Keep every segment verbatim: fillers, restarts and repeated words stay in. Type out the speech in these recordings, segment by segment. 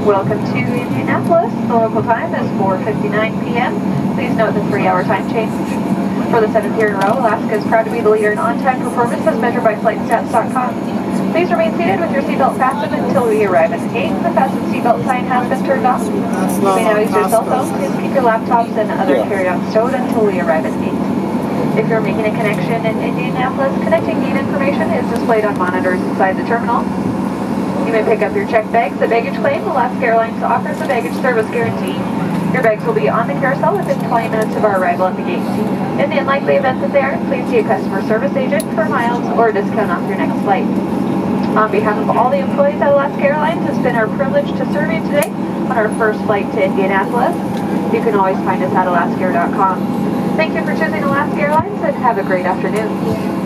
Welcome to Indianapolis. The local time is four fifty-nine p m Please note the three-hour time change. For the seventh year in a row, Alaska is proud to be the leader in on-time performance as measured by flight stats dot com. Please remain seated with your seatbelt fastened until we arrive at the gate. The fasten seatbelt sign has been turned off. You may now use your cell phone. Please keep your laptops and other carry-on stowed until we arrive at the gate. If you're making a connection in Indianapolis, connecting gate information is displayed on monitors inside the terminal. You may pick up your checked bags at baggage claim. Alaska Airlines offers a baggage service guarantee. Your bags will be on the carousel within twenty minutes of our arrival at the gate. In the unlikely event that they aren't, please see a customer service agent for miles or a discount off your next flight. On behalf of all the employees at Alaska Airlines, it's been our privilege to serve you today on our first flight to Indianapolis. You can always find us at alaska air dot com. Thank you for choosing Alaska Airlines and have a great afternoon.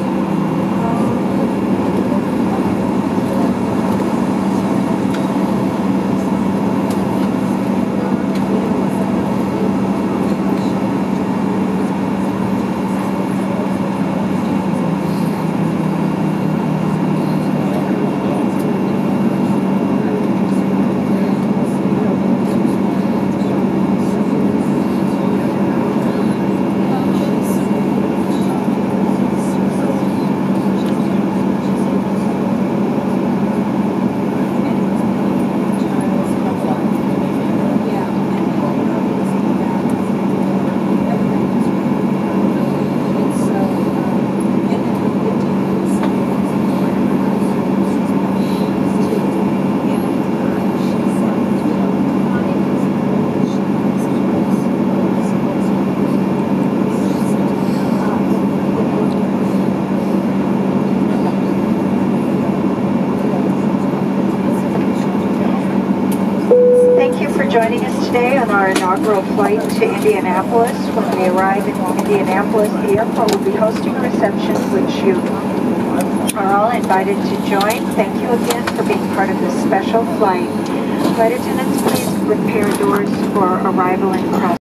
Thank you for joining us today on our inaugural flight to Indianapolis. When we arrive in Indianapolis, the airport will be hosting a reception which you are all invited to join. Thank you again for being part of this special flight. Flight attendants, please prepare doors for arrival and cross.